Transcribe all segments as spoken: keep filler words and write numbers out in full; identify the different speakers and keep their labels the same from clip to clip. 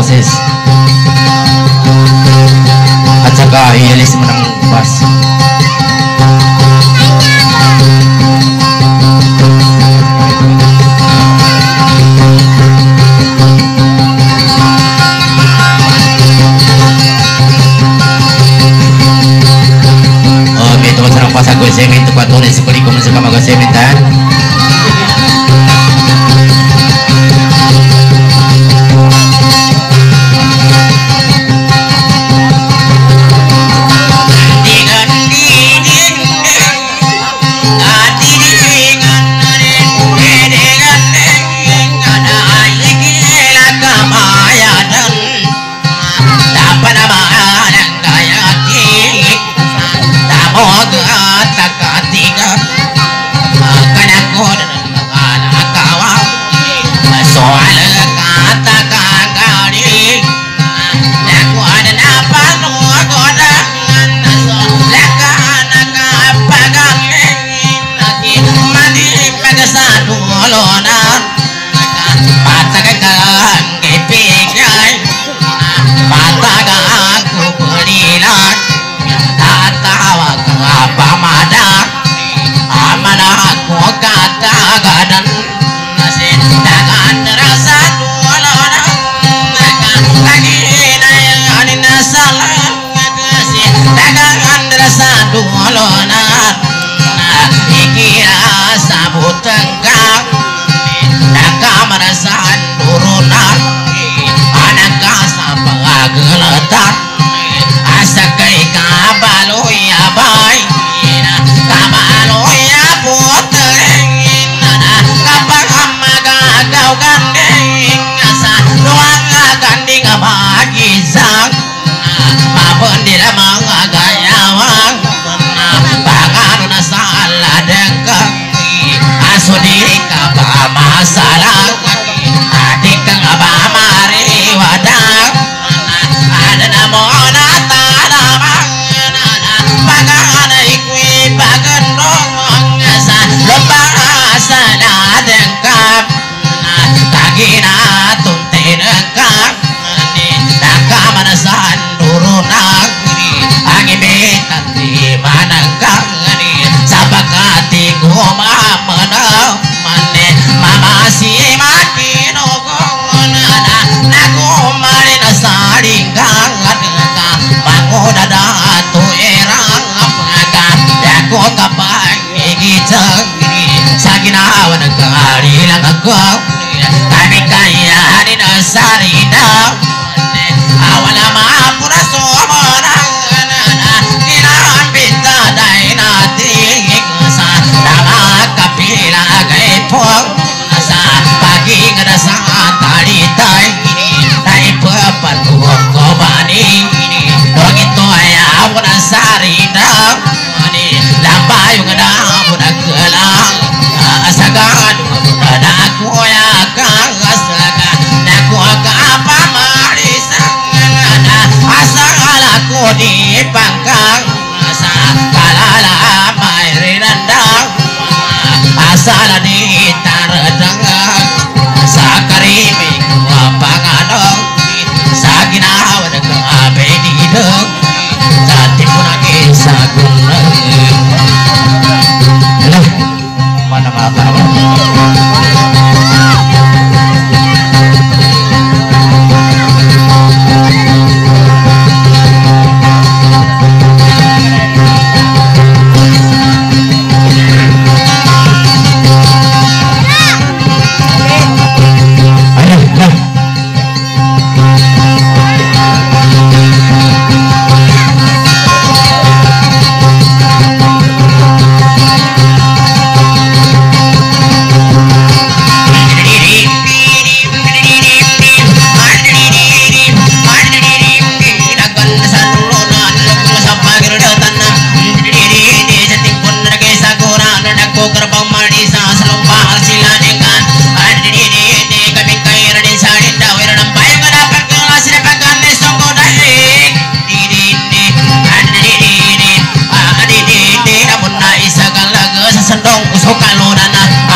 Speaker 1: basis at saka ialis mo ng bus. Okay, tungkol sa nang pasagoy semen ito patuloy sa kulikom sa kamaga semen tan.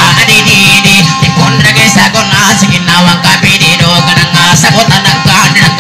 Speaker 2: Sabot anak ka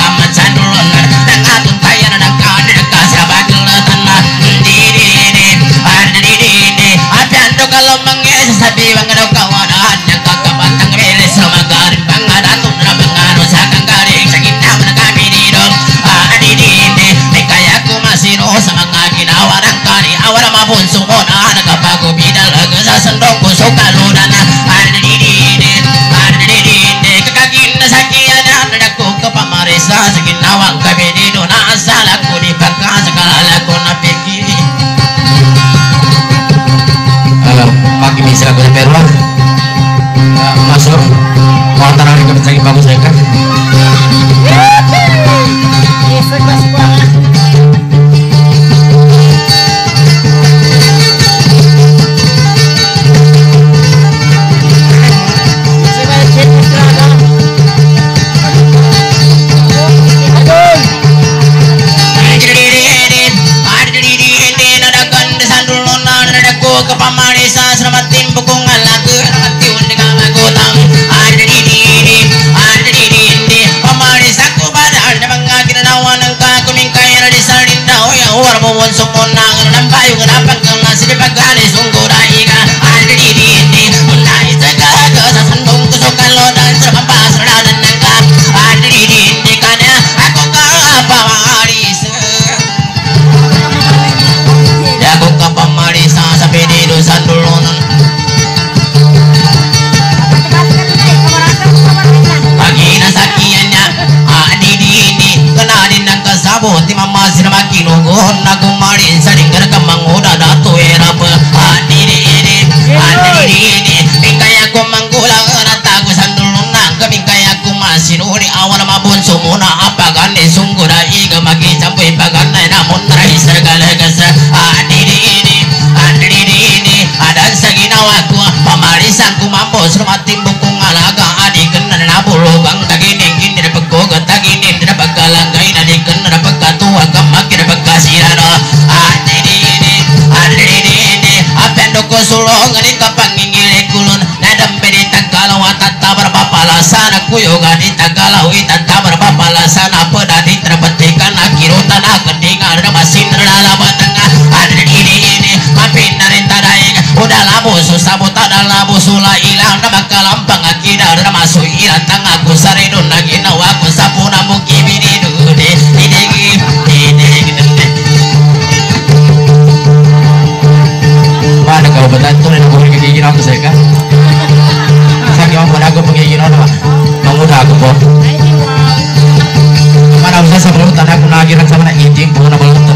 Speaker 1: pamarisa sramatin bukungan lagu ramati undi kamagutam ada di dini ada di dini pamarisa ku badar na mangagin nawan ng kakuming kaya di salinda o ya war mo won sumunang ng bayo kenapa kelas di pagani sungguh daika ada di dini unai segala sa sandung kesukaan lo dan serpampas dan nangka ada di dini kanya aku ka pamarisa ya aku ka pamarisa sampai di dosa dulu pagi nasakiannya adi di ini kenalin ang kasabot di mama sinamaki nugon nagumarin sa lingkar kamang uda dato era pa adi di ini adi di ini bingkaya ko manggulang natago sa dulong nang kabingkaya ko masinuri awan mabun sumuna apagan ni sungguh na iga magisampoy paganay namon taray sa galagas adi di ini adi di ini adan sa ginawa ko pamarisan ko mambos rumating bukong alaga adi kanan na bulubang tagining hindi na pagkugat tagining na pagkalanggay na di ka na pagkatuwa kamaki na pagkasirano adi di ini adi di ini apendo ko sulong ni kapangingili kulon na dambe di tagalaw at tabar papalasan ako yung di tagalaw itatabar papalasan apa dati trabatikan na kirutan na kadingan na masin na lalabatan nga adi di ini mapin na rin tadaing udah labo susabot ada labo sula ilang na magkalampang akina na maso ilang tanga ko sa rin na ginawa ko sa puna mo kibini dude didigi didigi paano ka ba tayo na nung gigigin ako sa ika sakit ako na ako pagiging ako manguda ako po mana usah sa balutan ako nagiran sa mga itim po na balutan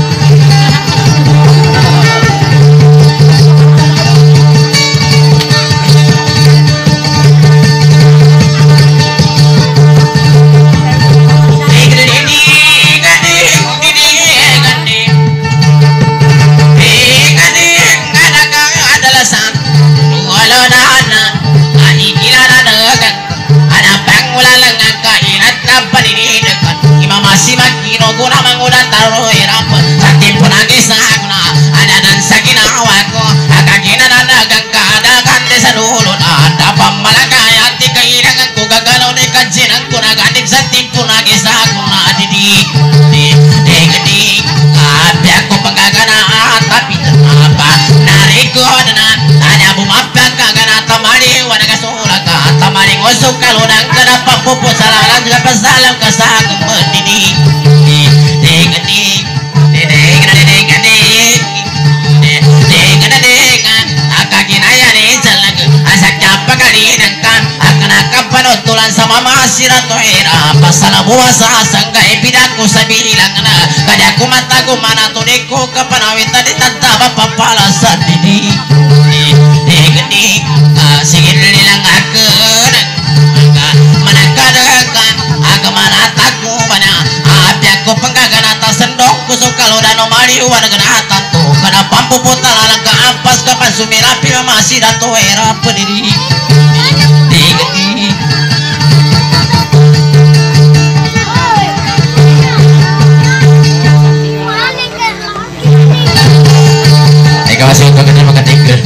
Speaker 1: kalau nang kenapa pupus salalan dapat salam kasagum mendidi ding ding ding ding ding ding ding akaginaya ni jalag asak apa kali nangkan akan akan panotulan sama masirato era pasala buasa sanggai bidaku sabilang na kadaku mataku mana tudiku kapanawita di tataba papalasan didi ding ding sigil nilang akan manakadakan agamana taku bana apiako penggaganata sendok kusuk kalau dano mari warganata tu kana pampu putalalang ka ampas kapan sumirapi masih dato era pediri digeti eka masih untuk kena makatikir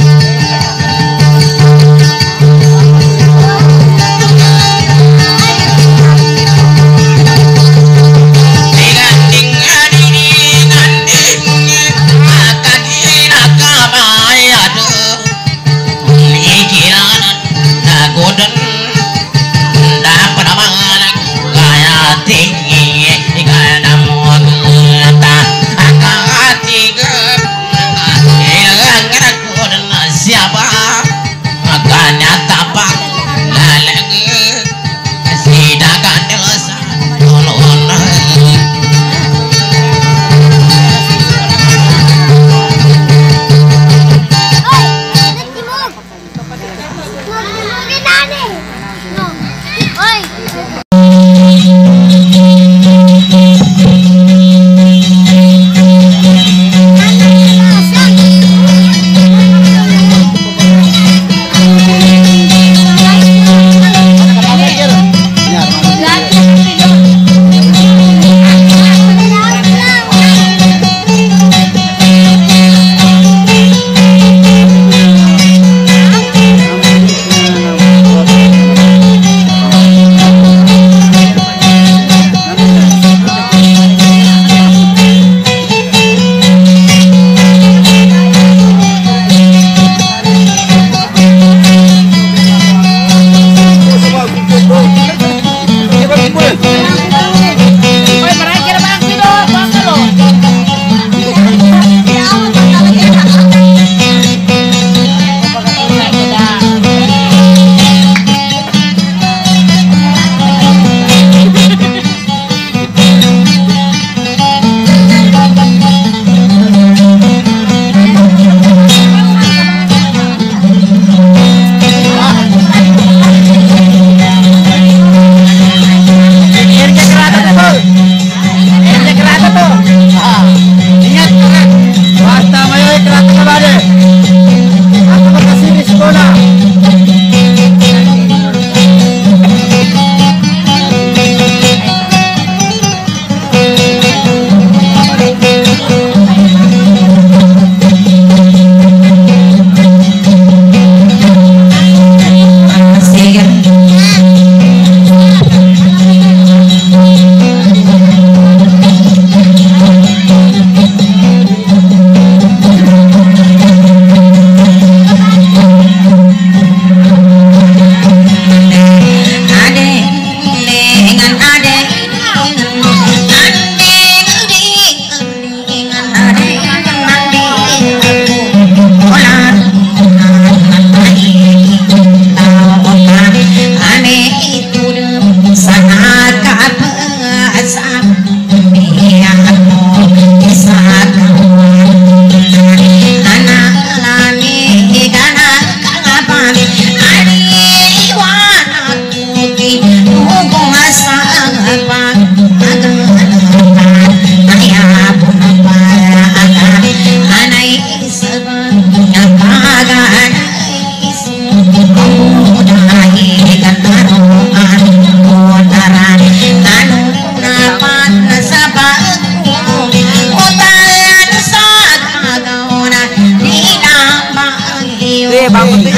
Speaker 2: Iya bangun deh.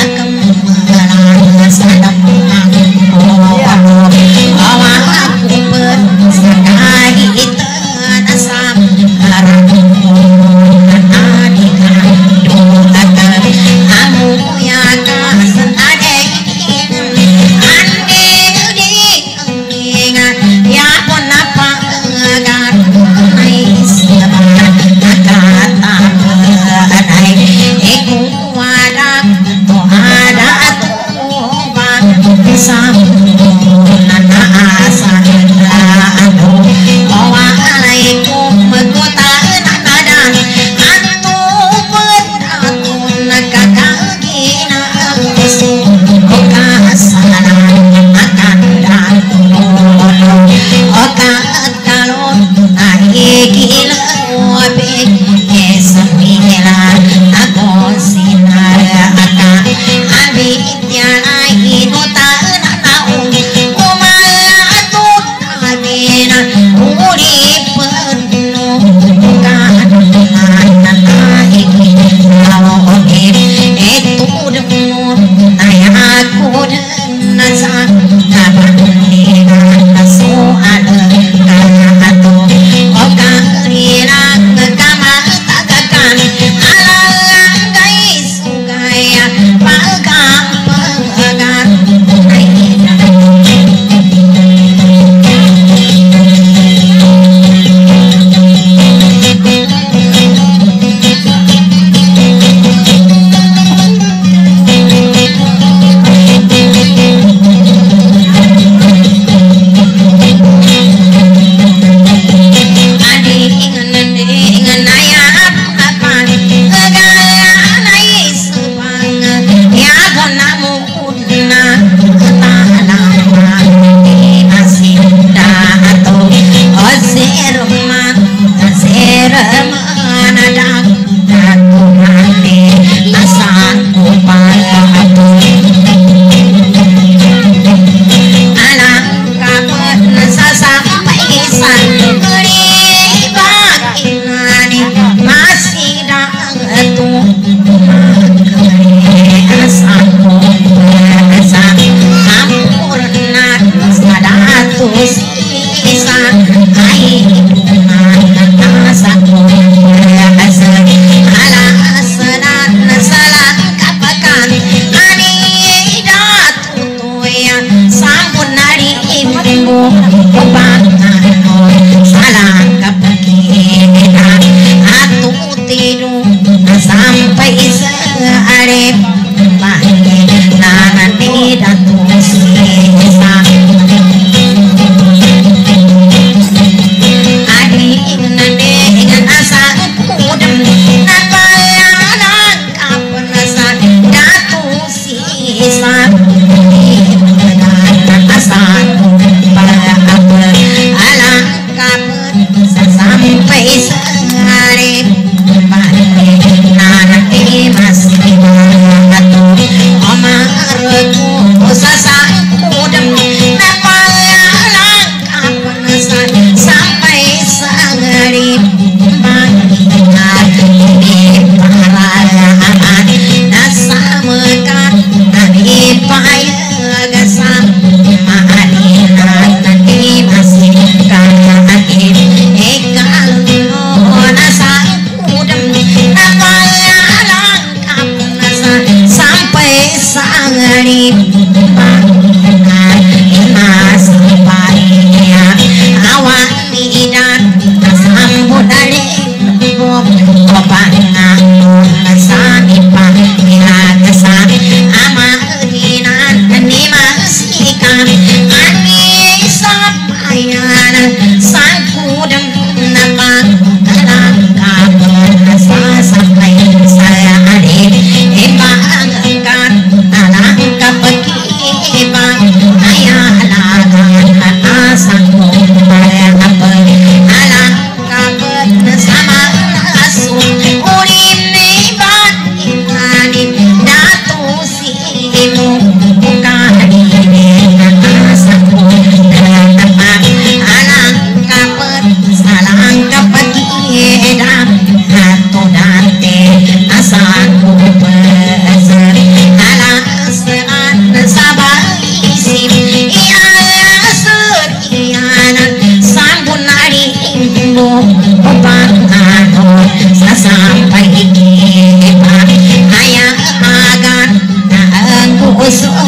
Speaker 1: Sampai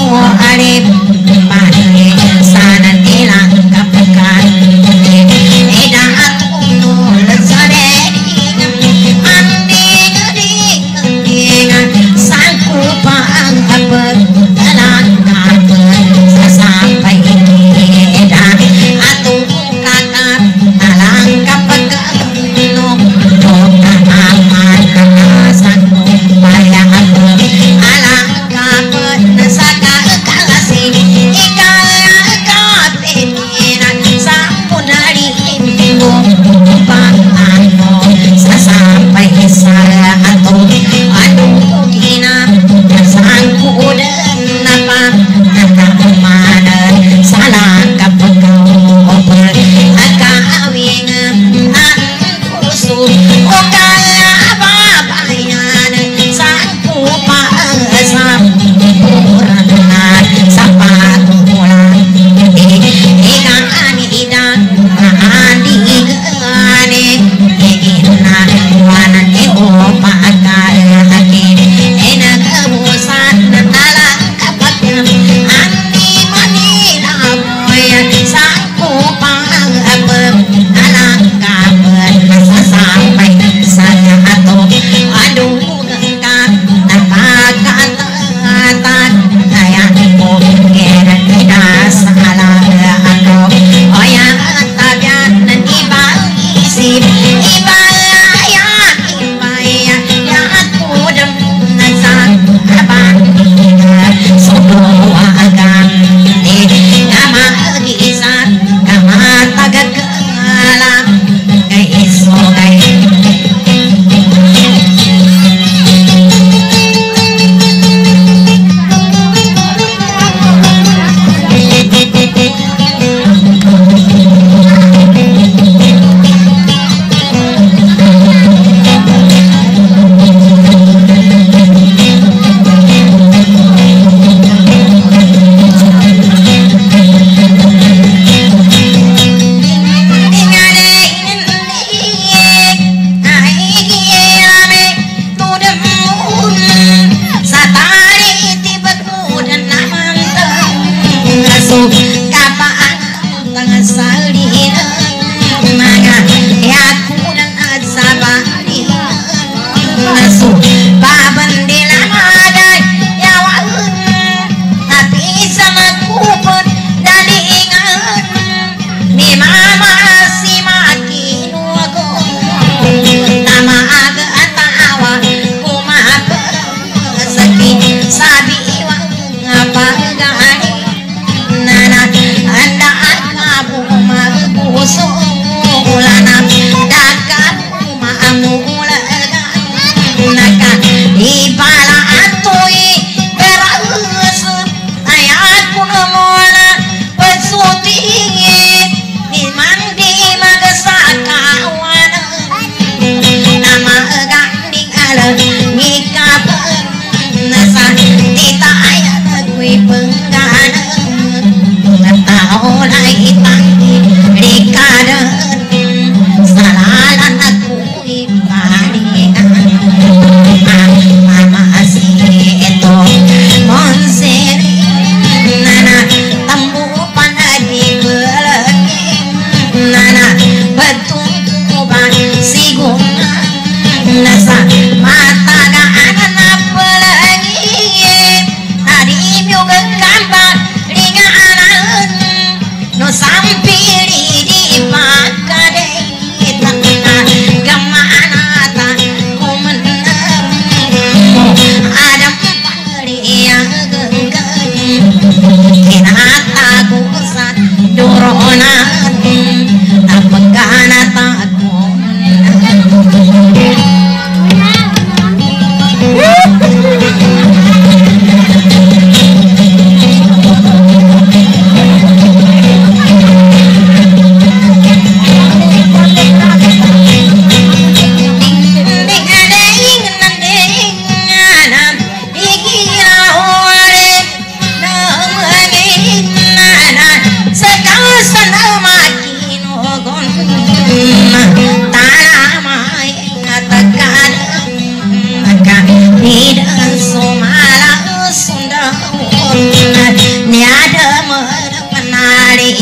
Speaker 2: alip pare sana tilang kapekan edang atunu lesare andi ngeding sangku pang apet dalam kapet sampai edang atung kakak alang kapekan nung dokan aman sangku payah apet alang kapet saka kalasi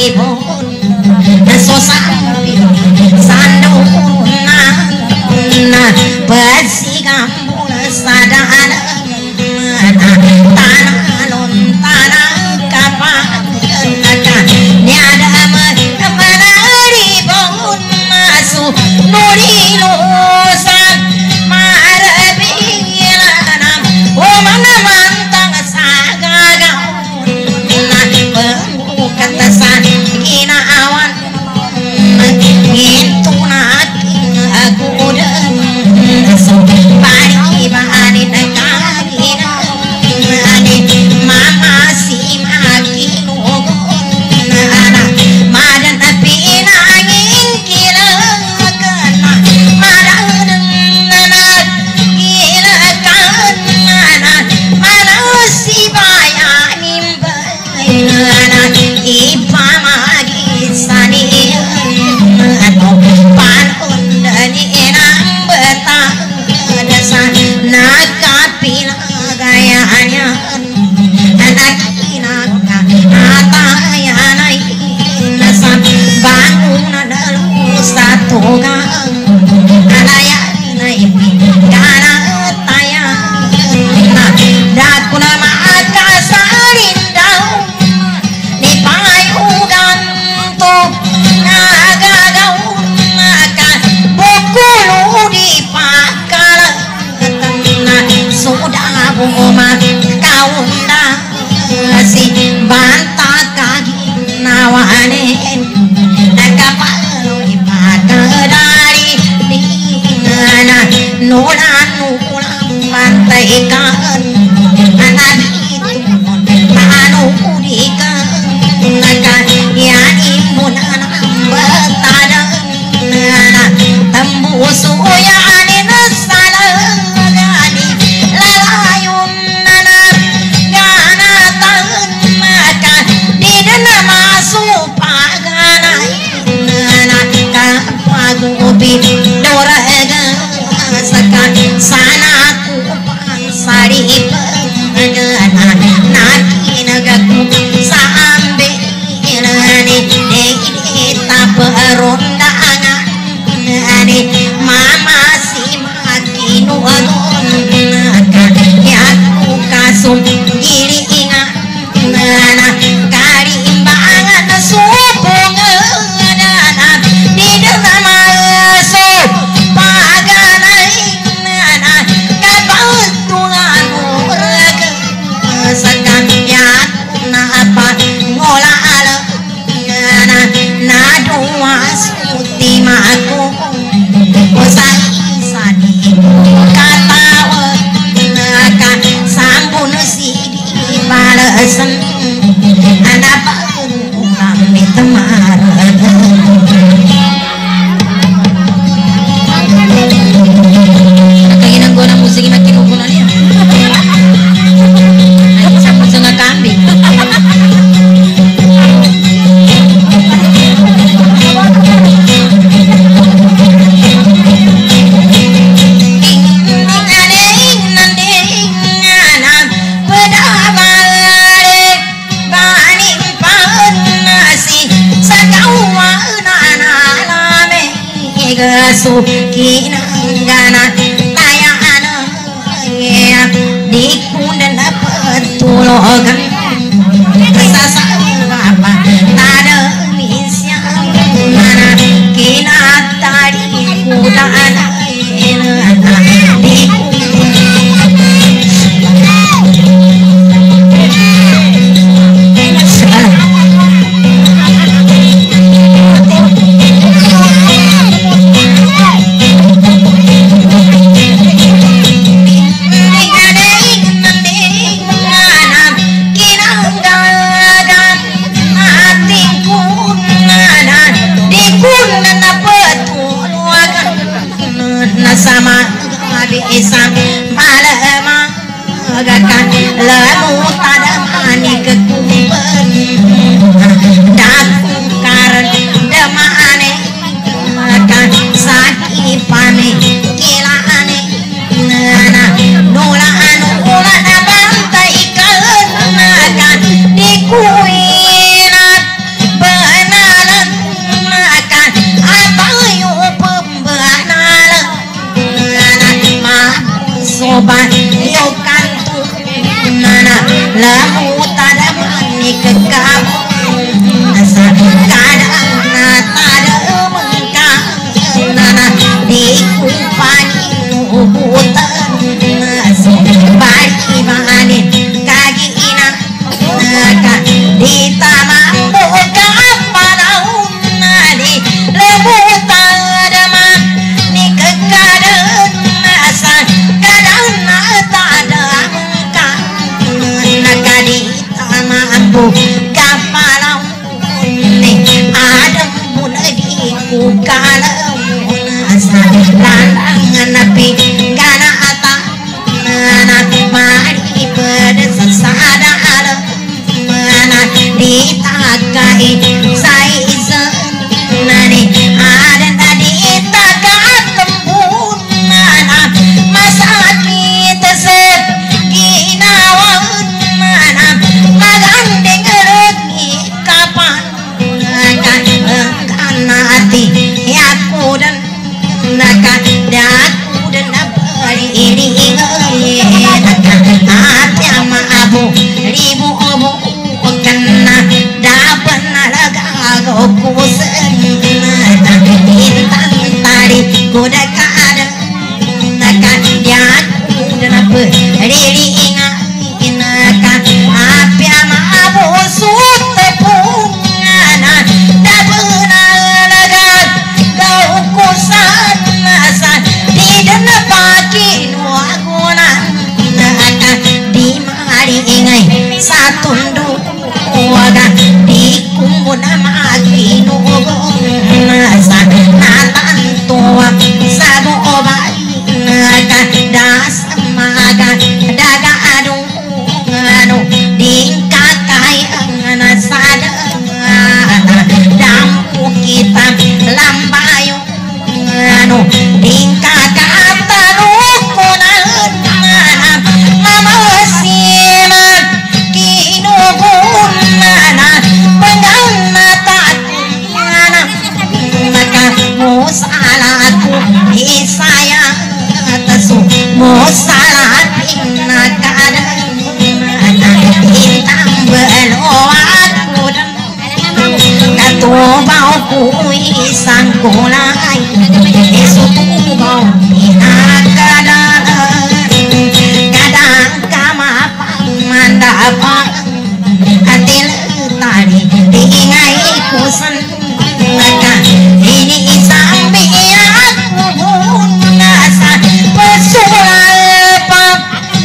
Speaker 2: ribut sosampi sanduna besi kampung sadana tanah lontana kapan niada menaribun masuk nuri lusan marabilanam oh mana mantang sagagaun pembuka tasan kina awan itu naking aku udah so pari bani nakagina ani mama si makin ugon anak madan api nangin kila kana madan anak kila kana mana si bayanin bayanan ipa magi sani ano panon dani enang betah dasar nakapila gayanya anak inaka atayana dasar bangunan dalu satu gang alayana ipi kana tayana dakuna maka sarindau ni payugan to nagagaun maka bukulu di pakala sudah bumat kaunda si bantah kaki nawanen nakapalo di pakadari dingana nona nuna bantai kan anak itu anu udikan nakan yani munan betadan tembus uya anin salagani lalayun nanan gana tahan makan di dana masuk paganai nanan kapagubi doraga sakan sana kupang sari pagana naki nagaku sambe ilani dei taperonda ani mama si makin wagon yaku kasum giri ingat nana karimbangan supungan di dalam masuk paganai nana kabantuan muraga sekan yaku napa ngolah ala nana nadua suti maku usai sadi katawa nakan sambun sidi balasan anak ulang di temar kaginan gua na musik na kinukunan niya ay sambun sa nga kambing su kinanggana tayaan ya di kundan petulogan sasa apa tada misya mana kina tadi kudan di lamu tada mani kekam asa kadang tada mengkang nana dikupani nubutan asa bagi manin kagi ina naka ditanam buka panaun nadi lebutan man ni kekadang asa kadang tada mengkang naka ditanam buka panaun ni adam munadi kukalau asa lanangan napi gana ata nana mari berdasada alam mana ditakai sai nani ada tadi takat tembun mana masakit set ginawan mana magandeng regi kapan kan karena hati aku dan naka daku dan beri ini naka hati ama abu ribu obu kena dapat nalaga aku senata intan tadi kuda kada naka daku dan beri ini naka hati ama abu sute pungana dapat nalaga kau kusan asan di dana pagi nuaguna naka di mari ingai satu dua di kumbuna magi nuaguna asan natan tua sabu obat naka das maga daga adu anu di kakai angana sada dampu kita lambayu anu tingkah kata rukunan mama siman kinugunan penggana takuna maka musalahku isaya tasu musalah pinakadang intang beloatku dan katu bauku isang kulai esutu bau pinakadang kadang kama pamandapang atil tadi diingai kusan maka ini sampai aku nasa pesulap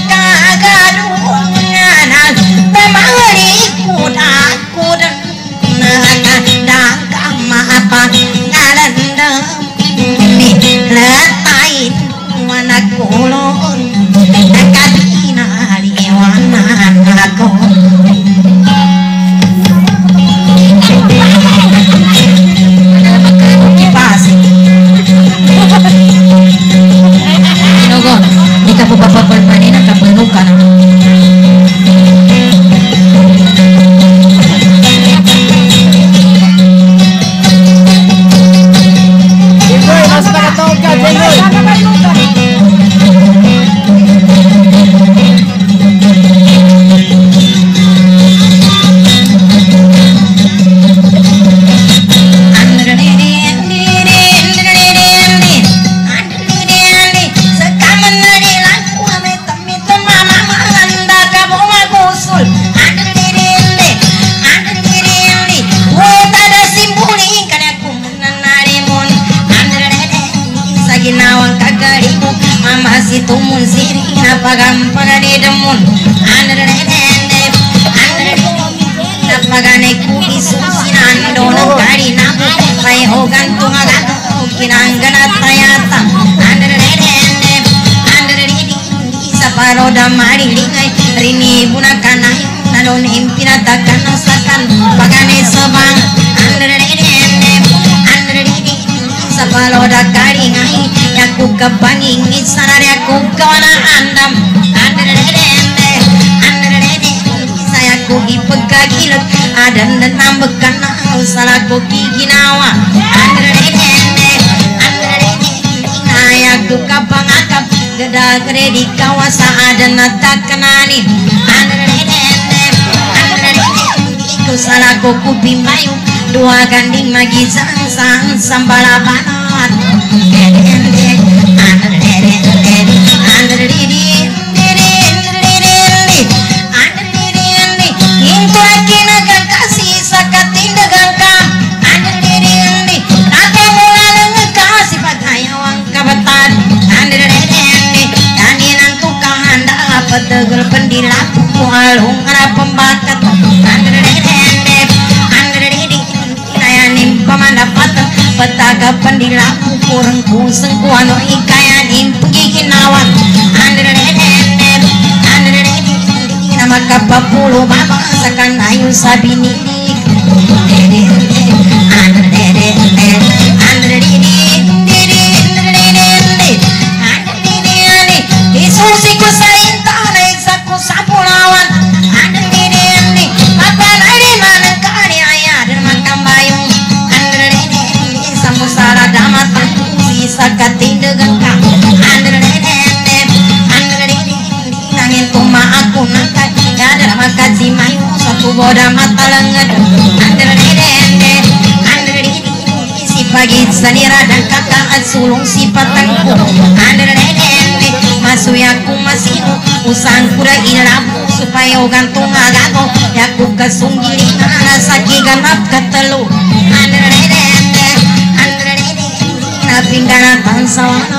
Speaker 2: kagadungan temali kudaku dan kadang kama apa ngalandam ni letain mana kulon kadina liwanan aku nogo di kapu papa permanina kapenukan situ mun siri napa gampang di demun andre dende andre napa gane ku isu sinan dono kari nabu pai ho gantung agan kinangana tayata andre dende andre di saparo da mari lingai rini bunakana nalon impina takkan sakan pagane sabang andre dende andre di saparo da kari ngai aku kepanging isana aku kawana andam andre dende andre dende saya ku ipegagilek adan dan nambekan salah ku giginawa andre dende andre dende saya ku kapangakap geda gede di kawasan adan tak kenalin andre dende lagu kupi mayu dua ganding magi sang sang sambalabanan dede andre dede dede andre dede petegel pendilaku alung arah pembakat andre dede andre dede nayanim pemandapat petaga pendilaku kurang kuseng kuano ikayan impegi kinawan andre dede andre dede nama kapapulu baba sakan ayu sabini dede andre dede andre dede Isusi ku sainta naisaku sapulawan andre dede mata nari mana kari ayah dan makam bayung andre dede samusara damat sisa katinde gengkang andre dede andre dede nangin tuma aku nangka ada makaji mayu satu boda mata lengan andre dede andre dede si pagi sanira dan kakak sulung si patangku andre dede masuk yaku masih usang kura ilabu supaya gantung agago yaku kesunggili ngana saki ganap ketelu andre dede andre dede na pinggana tansawana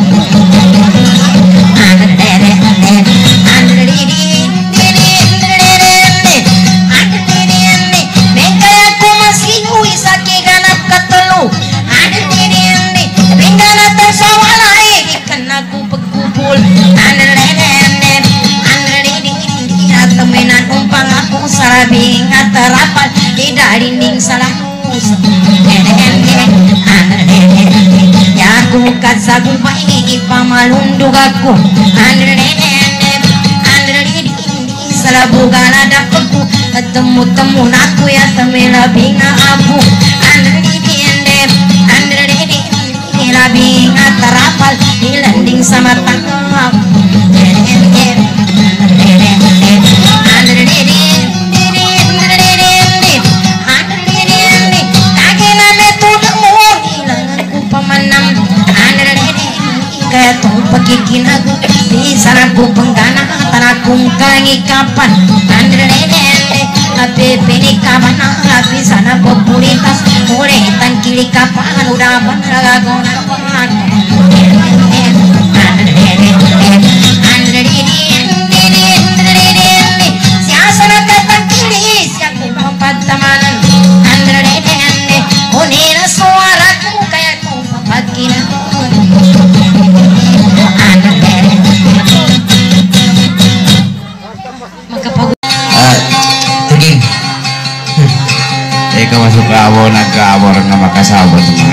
Speaker 2: andre dede andre dede dede andre dede andre dede bengka yaku masih saki ganap ketelu andre dede pinggana tansawana kena ku andre dede andre dede temenan umpang aku sarabing aterapat di dinding salahus dede andre dede ya aku kasagu baik pamalundug aku andre dede andre dede salabugana dapetku temu-temu aku ya temelabing abu andre dede andre dede labing aterapal dilanding sama tangkap dede dede dede andre dede dede andre dede andre dede kagena metodemu ilanganku pemenang andre dede kayak tuh pekikin aku di sana ku penggana tanahku kangi kapan andre dede ape peni kapan api sana populitas mulai tangkili kapan udah bener gona
Speaker 3: Eka masuk ke awal nak ke awal nama kasabot teman.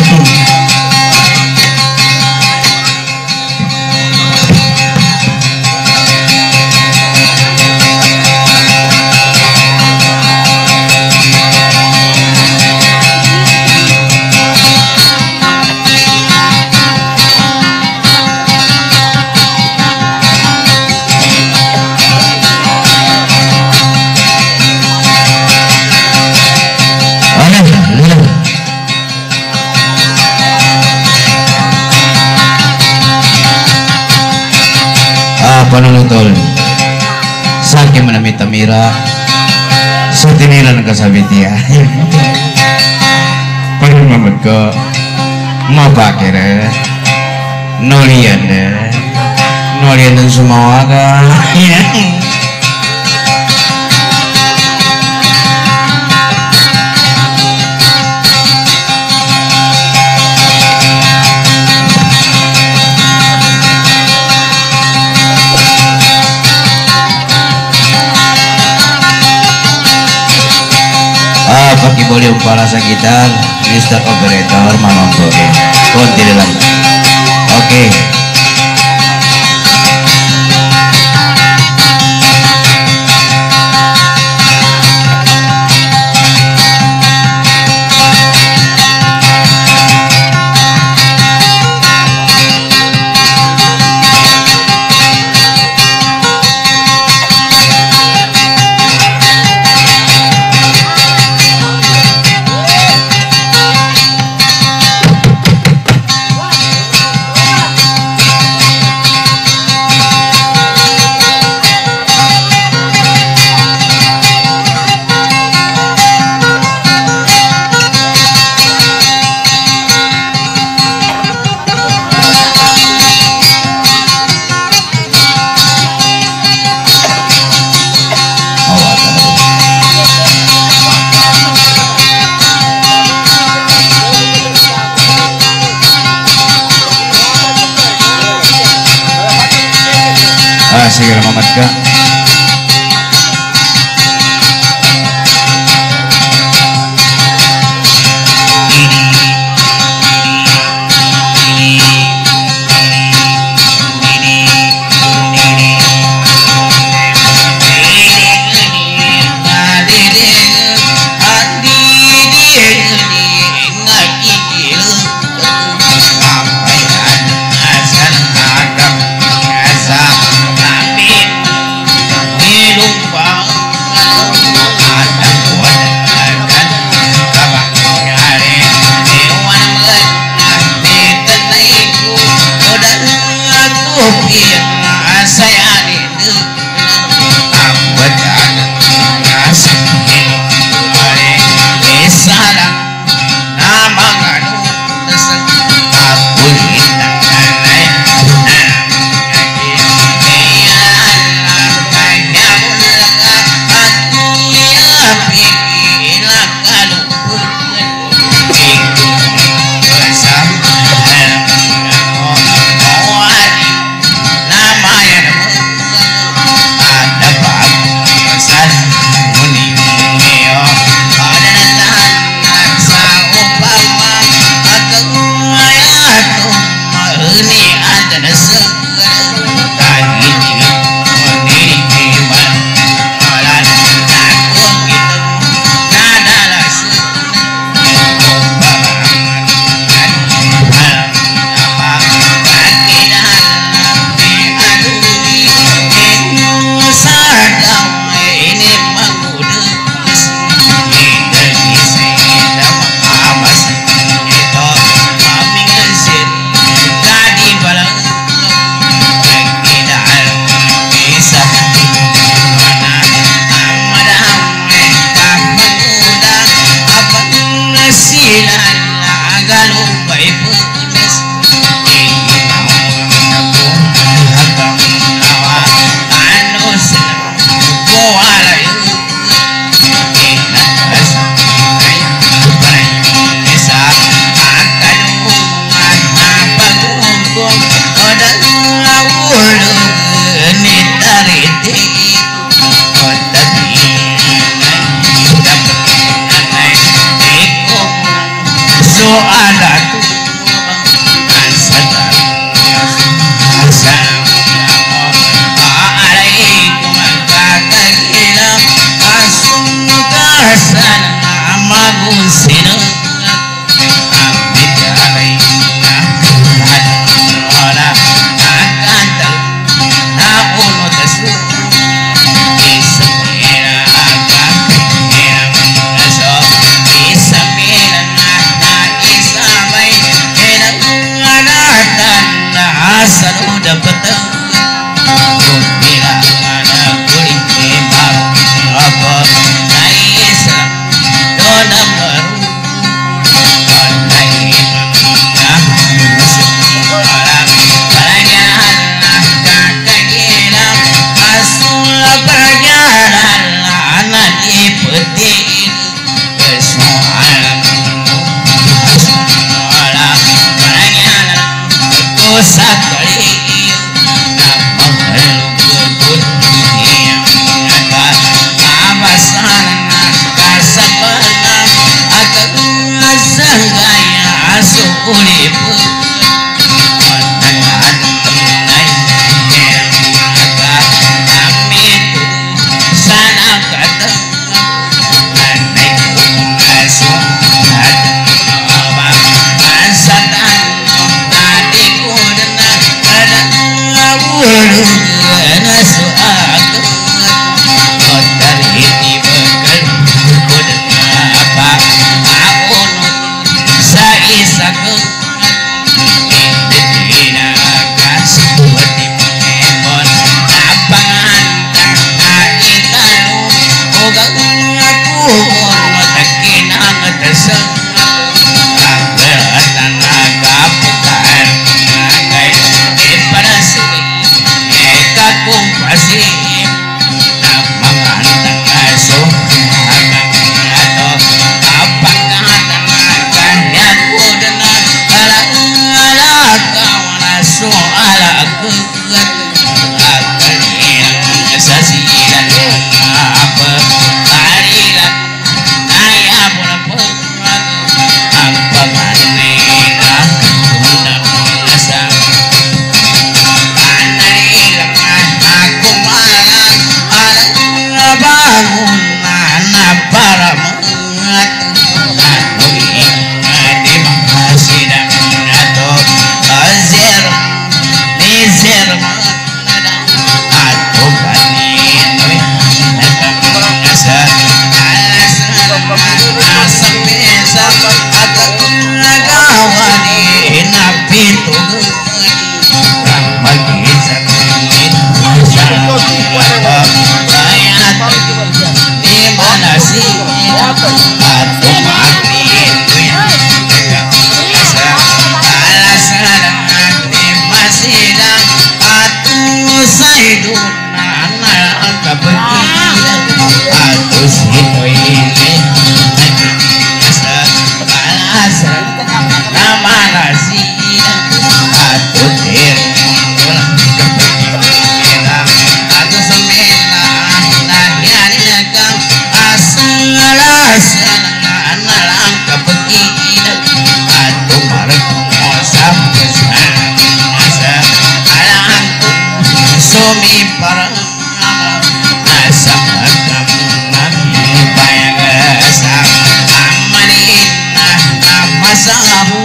Speaker 3: Panunutol sakit menami tamira sutinilan kasabitia panunamut ko mabakere nolian nolian dan semua ka pakai volume para sekitar Mister Operator mampu oke konti dalam oke segala mamat ka.
Speaker 1: soal aku akan bangunana para mat anu ingadi sidang atau azir nizir atau banin asa asam bisa atau gawani nabi tuh bagi zamin di mana sih atau makin alasan di masjid atau saiduna anak kebetulan atau situ ini alasan nama nasi atau dir atau semena nahiankan asal anak kebetulan atau marek mosam asa alang sumi para asam agam nami bayang amalina masahu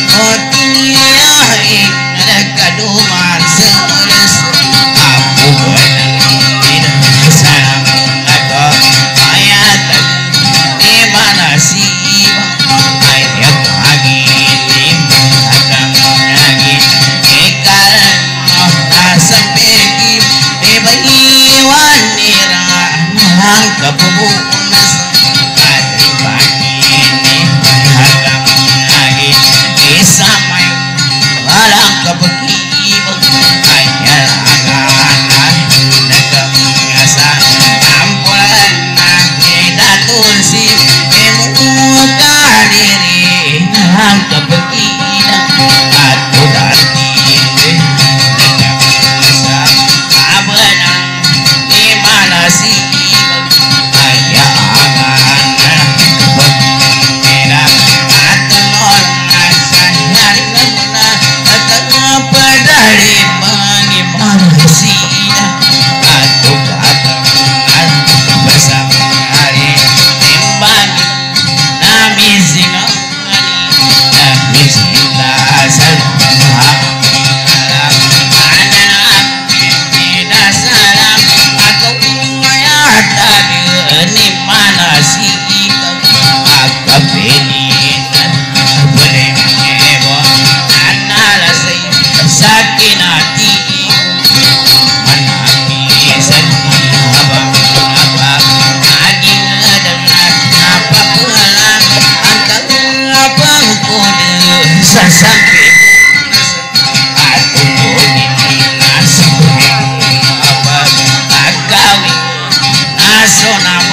Speaker 1: otiai kaduman seres aku benar sayang atau ayat di mana sih ayat lagi di akan lagi ikan asam pergi di bagi wanita angka punas dari pagi ini akan lagi bisa main walang kebegi ayat akan dagang biasa ampulan tidak tulsi muka diri nang kebegi atau dati dagang biasa abenang di mana sih ayat akan kebegi atau orang sayang dari mani manusia atau kata bersama hari timbang nami singali nami cinta asal anak tidak salam atau ayat dari mana sih agak beninan boleh heboh anak sakinati manaki sedih abang apa aging dengan apa pulang angkat apa kode sasampai aku begini nasib apa agawi naso namu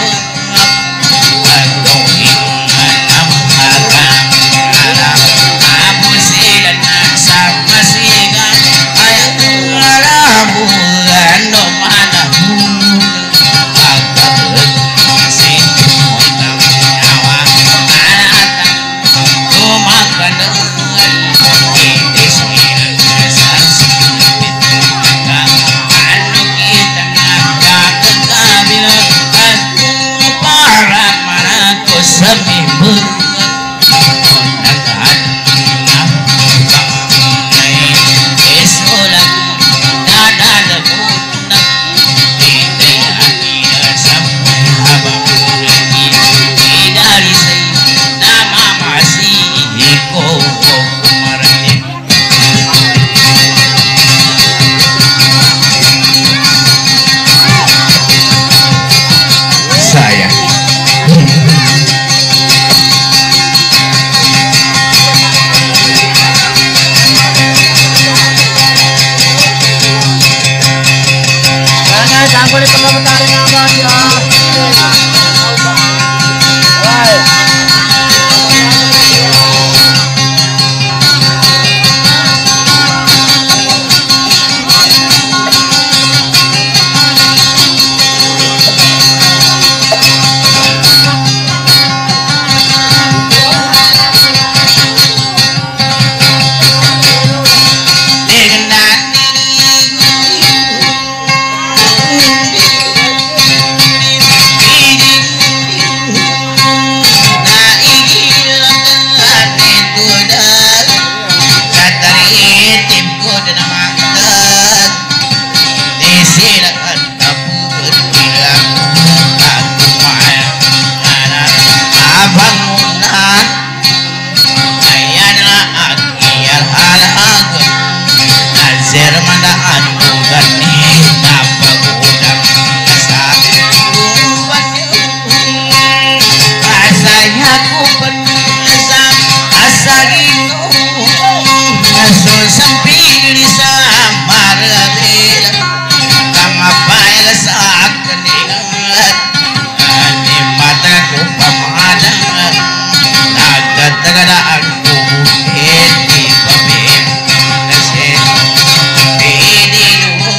Speaker 1: Sermanda anu gani kapagudang asa asanya ku penasa asa gino aso samping di samarabel kamapay sa keningat ani mata ku pamadang nagtagada aku eti pabim nase pedilu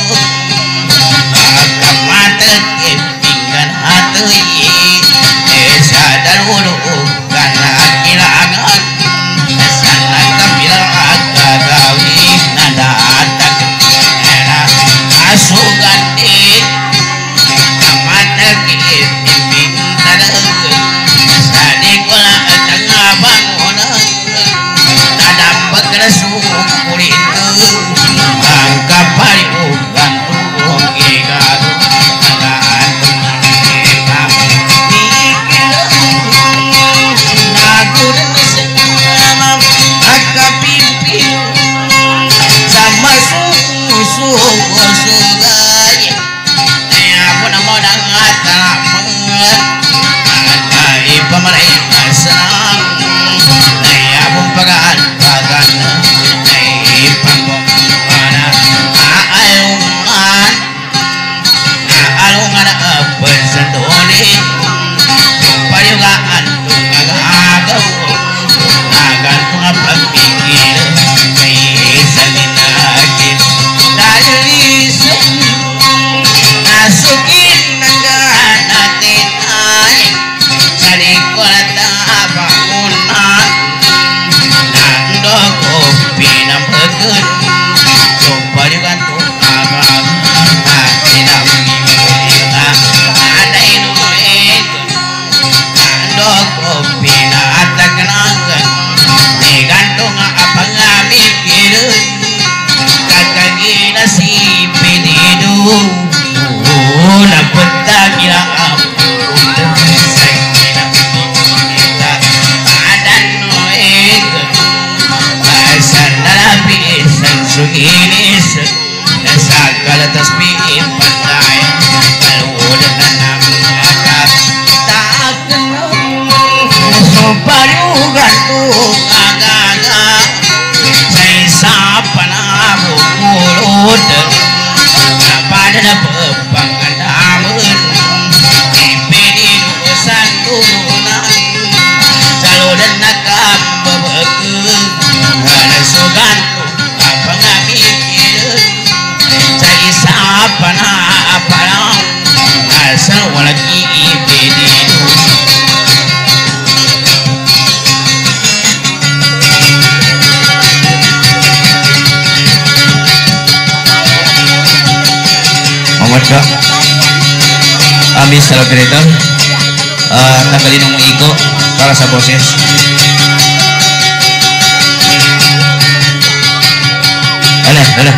Speaker 1: akamata kepingan hatui esa daluru kana kilangan sana kamila agagawi nada atak era asugandi kamata kepingan tadagu sadikola tengah bangunan nadam bekersu kulitu angka pariu gantung gigadu gantung kita mikir naku dan semua akapimpin sama susu sugai ya pun modal ngatamat ai pemerintah senang ya pun pagan pagan ai panggung mana alungan alungan apa sendoni payungan tungagagaw nagantung apa pikir may salinakin dahil nasukin ng natin ay sarikolat bangunan nando ko pinambagan so pariwan to abang pinamingga ada inuit nando ko pinatagnagan ni gantung apang mikir kakagina si pedido napunta kila suginis sakala tasbih pandai kalud nanam akap takno so parugan tu agaga sai sapana mulud pada pepangadamun ipedi usan turunan saludan nakam bebeku ana sugan saya siapa nak apa asal walaki ibedidu Muhammad Kak Amis celebrator uh, tanggalin ng iko para sa boses ala ala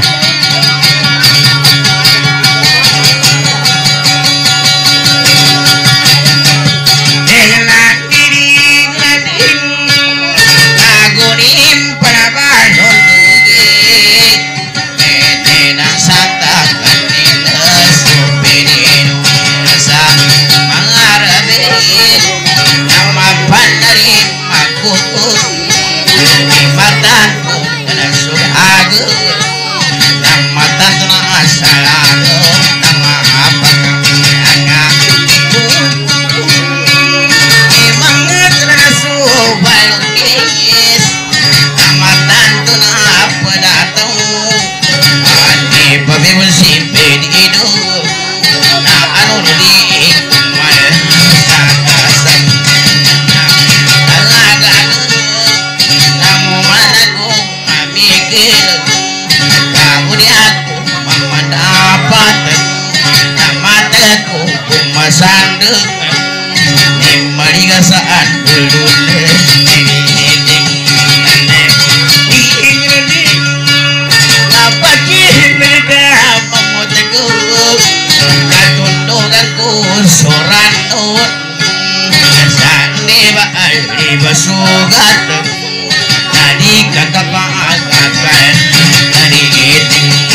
Speaker 1: sanduk ni mariga saat dulu Basugat tadi kata Pak Akan dari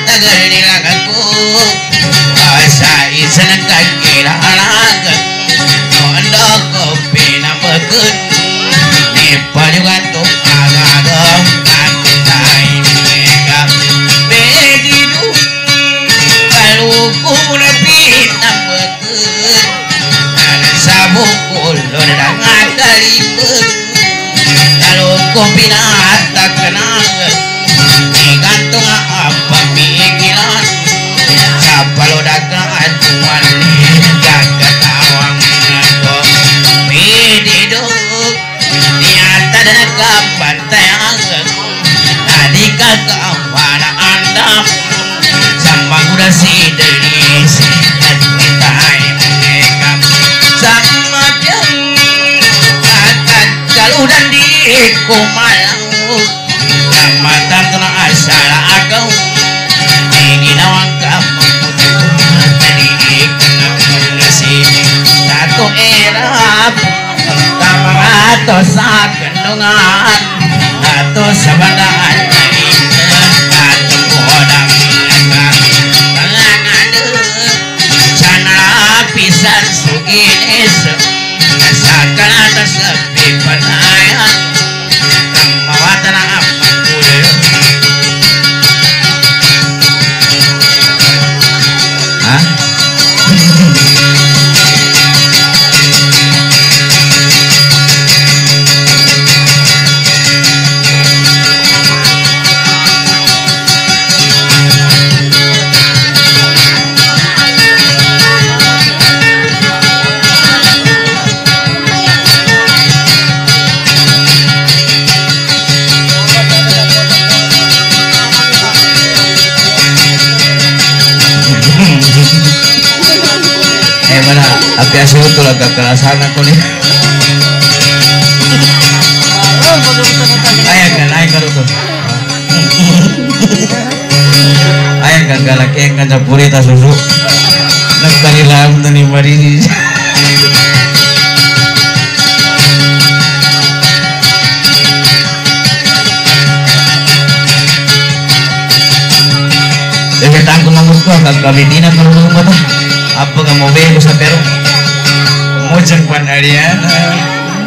Speaker 1: tagal nilagaku asa isan kakira alagat kondo kopi nambakun ni pajugan tu agagam kakutai mereka bedidu kalau kunapi nambakun ada sabuk kulur dan kalibun kalau kopi nata kenangan gantung apa pikiran siapa lo dagang tuan jaga tawang aku bididuk niata dan kapan tayang tadi kakak pada anda sama udah si dari si kita mereka sama dia kakak kalau dan di kumalang mata kena asal aku ingin awak kamu tadi kena mengasih satu era tamang atau saat gendongan atau sabandaan atau podang tangan ada sana pisan suginis asalkan atas lebih penayan mawatan apa api asli betul agak kerasan aku nih ayah kan ayah kan itu ayah kan galak yang kan capuri tas susu nakari lam tani mariri jadi tanggung nanggung agak kami dina kalau mau apa nggak mau bego sa pero mojang pan Ariana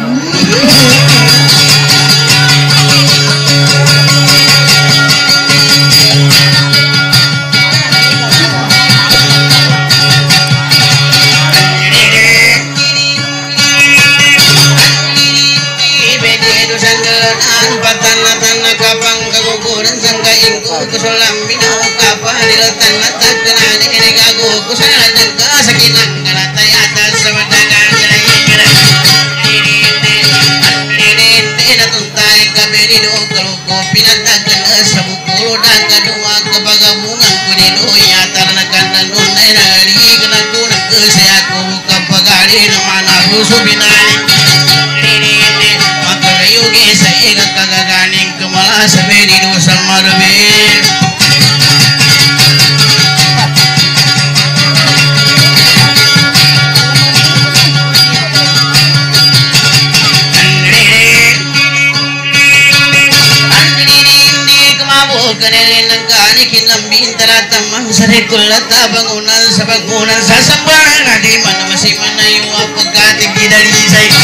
Speaker 1: tanah kapang kaguguran sangka ingku kusulam binaw kapadil tanah takkenan ini kagu kusalan jengka sakinang kalatay atas samadagan kalayin ini ini ini natuntay kaberido kaluko pinatagan sabukuro dan kadua kabagamungan kunino yatar nakanan nunay nari kanakunan kesayaku kapagali naman aku subinali yogi saya kagaganing kemala sabedi dosa marbe bangunan sabangunan sasambaran di mana masih mana yung apagkati dari saya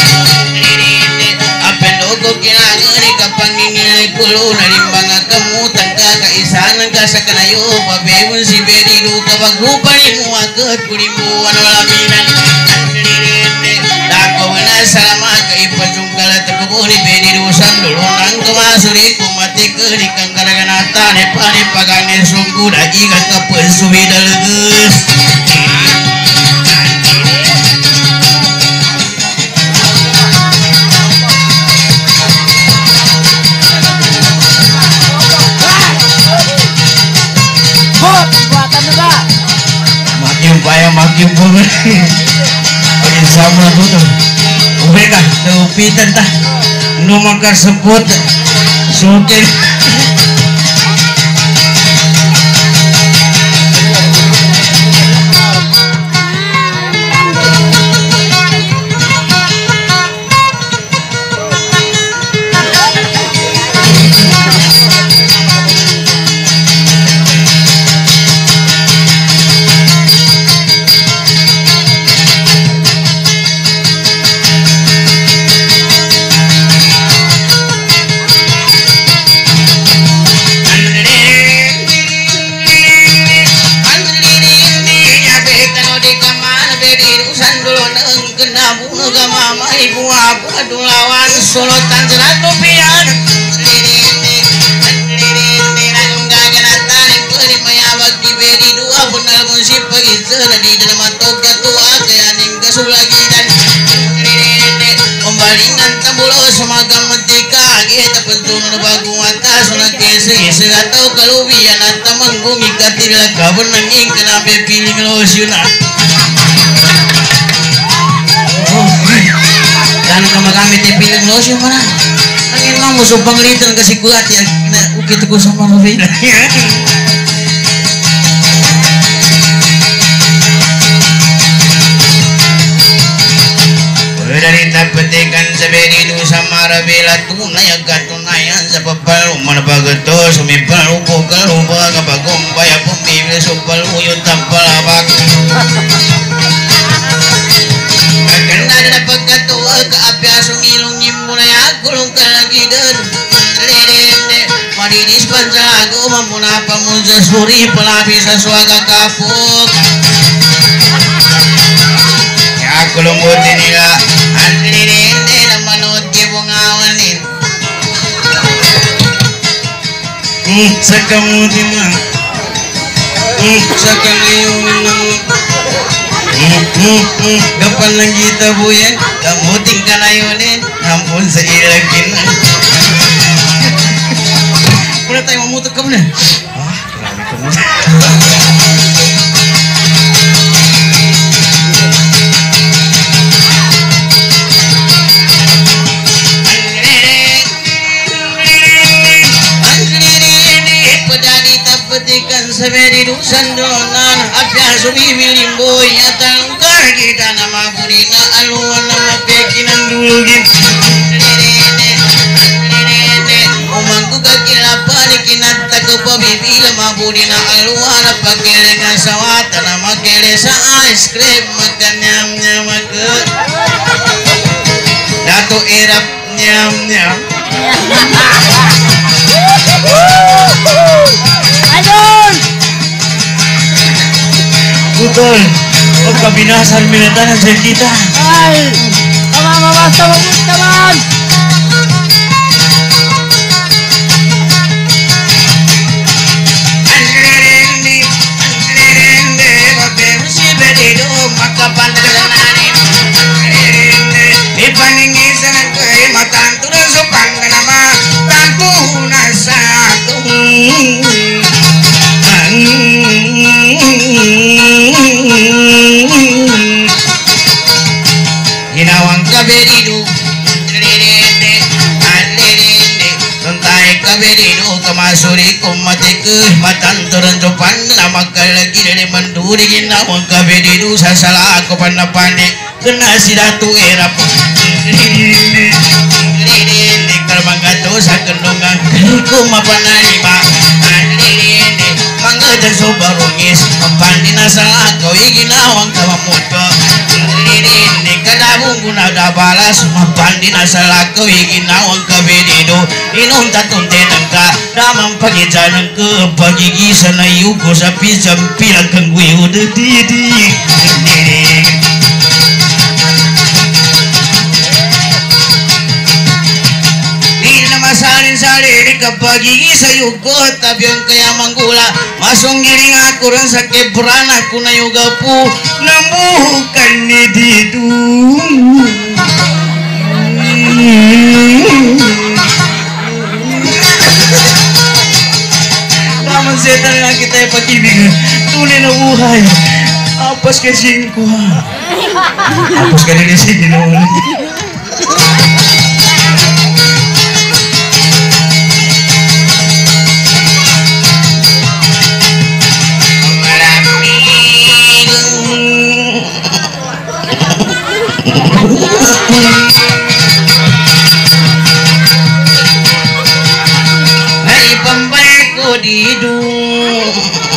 Speaker 1: Logo kinangani kapang ningilay pulo nalimbang kamu tangka kaisanan ka sa kanayo pabewon si berido kabagrupan mo agad kulimbo ano laminan dako na salama kay pajungkal at kubuni berido sandulungan kumasuri kumati kani kang karaganata ne pani pagangin sungku dagi kakapun subidalgus makin payah makin bunga makin sama tuh ubeka teupitan tah nu makar sebut sukin beri urusan dulu neng kena bunuh gama mai gua padu lawan solotan seratu pian benar musib pagi di dalam toga tua kayak ning kesulagi dan pembalingan tambulo semagam metika kita pentun bagu atas nak kesi segatau kelubian anta menggumi katila kabun nanging kenapa pilih losyuna oh dan kama kami te pilih losyon mana angin mah musuh penglitan kasih kuat ya na ukit ko sama mabila dari tapetikan seberi du samara bila tunai agak tunayan sepapalu mana bageto sumipalu pokalu baga bagong baya pembil supal uyut tampal abak akan ada pagatua ke api asungilung nyimulai agulung kalagi dan lirinde mari dispansa lagu mamunapa munzasuri pelapis aswaga kapuk aku lumbutin nila andirinde na manot kibungawanin hmm sakamutin na hmm sakaliyunin na hmm hmm hmm kapan lang kita buyan kamuting ka na yunin nampun sa ilagin na muna tayo mamutok ka muna ah grabe ka muna petikan seberi dusan donan apya subi milimboy atang kita nama burina aluan nama pekinan dulugin umangku kakilapa nikinata ko pabibi lama burina aluan pakerengan sawata nama keresa ice cream makan nyam nyam ke dato erap nyam nyam betul, oh kabinasan militaran saya kita.
Speaker 4: Hai, kawan kawan kawan kawan.
Speaker 1: Anjirindi, anjirindi, babe mesti bedido maka pandanganane. Anjirindi, di paningi sana kei matan turun sopan nama tantu nasatu. Ginawang kaberido lirinde alirinde tuntai kaberido kamasuri kumatike matan turun sopan nama kalagi dari manduri ginawang kaberido sasala aku panapane kena sidatu erap lirinde lirinde kalmanggato sa kendongang ku mapanarima lirinde mangadan sobarungis mapandina sa ako iginawang kamamuto lirinde kadabung guna da balas mapandina sa ako iginawang kabedido inunta tuntenan ka damang pagijanan ke pagigisan na yuko sa pisang pilang kang wiyo didi salin-salin kapagi sa yugo tabion kaya manggula masong giring aku ran sa kebran aku na yoga po namukan ni dito naman setan na kita yung pag-ibig tunay na buhay apas kasing ko apas ka nila sinunod Hai pembaikku didung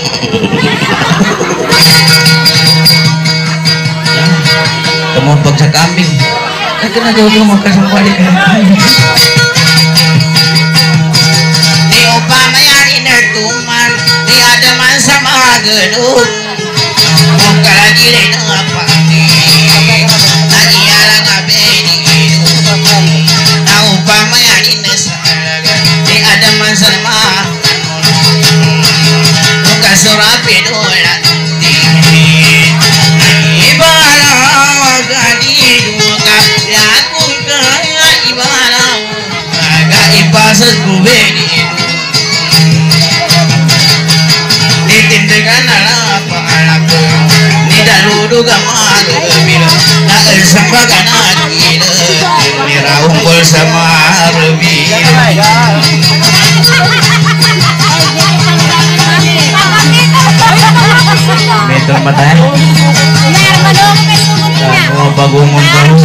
Speaker 1: kamu paksa kambing kan kena jauh-jauh makan sama balik di upama yang ini tuman di ada masa sama gedung buka lagi deh apa duga malu bila nak sembaga nak gila mira unggul sama Arbi
Speaker 3: Betul matanya mau bagungun baru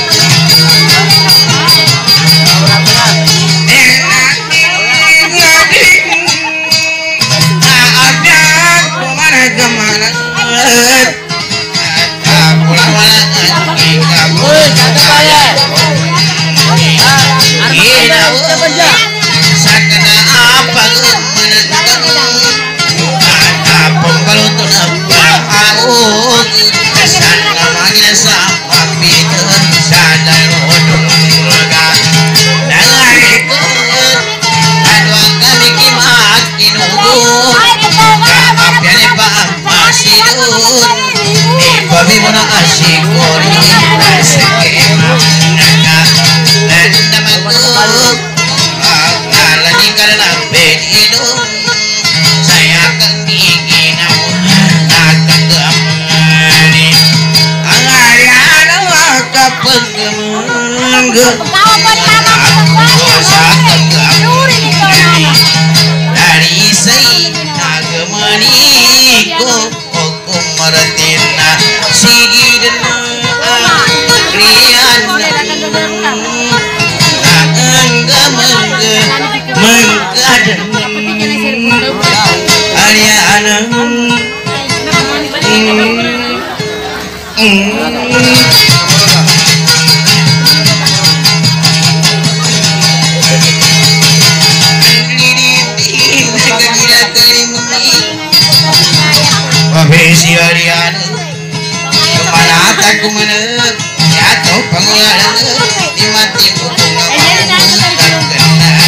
Speaker 1: Babi muna asyik kori skema naga dan namaku lagi karena begitu saya ketinggi namun akan kembali angarian maka pengemang dari saya nagemaniku hukum meretina sigidna rian angga mengge mengkaden ariana Profesi ariana kemana aku menep jatuh pengelar di mati buku ngapa